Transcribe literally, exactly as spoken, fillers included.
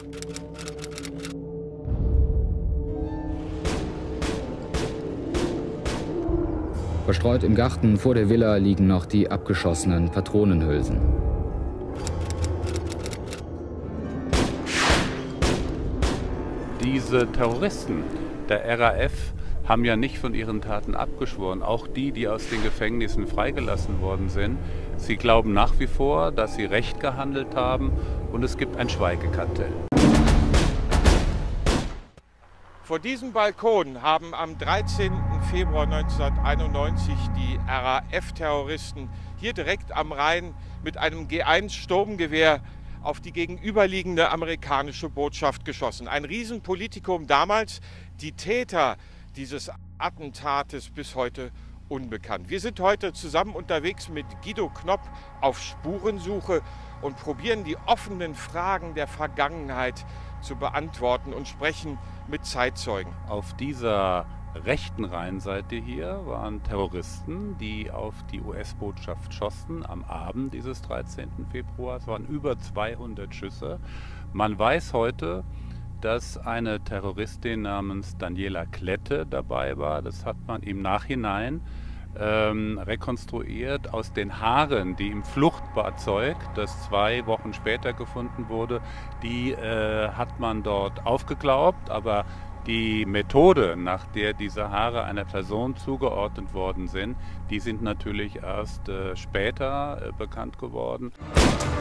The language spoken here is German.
Verstreut im Garten vor der Villa liegen noch die abgeschossenen Patronenhülsen. Diese Terroristen der R A F haben ja nicht von ihren Taten abgeschworen, auch die, die aus den Gefängnissen freigelassen worden sind. Sie glauben nach wie vor, dass sie recht gehandelt haben, und es gibt ein Schweigekartell. Vor diesem Balkon haben am dreizehnten Februar neunzehnhunderteinundneunzig die R A F-Terroristen hier direkt am Rhein mit einem G eins Sturmgewehr auf die gegenüberliegende amerikanische Botschaft geschossen. Ein Riesenpolitikum damals, die Täter dieses Attentates bis heute unbekannt. Wir sind heute zusammen unterwegs mit Guido Knopp auf Spurensuche und probieren die offenen Fragen der Vergangenheit zu beantworten und sprechen mit Zeitzeugen. Auf dieser rechten Rheinseite hier waren Terroristen, die auf die U S-Botschaft schossen am Abend dieses dreizehnten Februar. Es waren über zweihundert Schüsse. Man weiß heute, dass eine Terroristin namens Daniela Klette dabei war. Das hat man im Nachhinein ähm, rekonstruiert aus den Haaren, die im Fluchtfahrzeug, das zwei Wochen später gefunden wurde, die äh, hat man dort aufgeglaubt, aber die Methode, nach der diese Haare einer Person zugeordnet worden sind, die sind natürlich erst äh, später äh, bekannt geworden.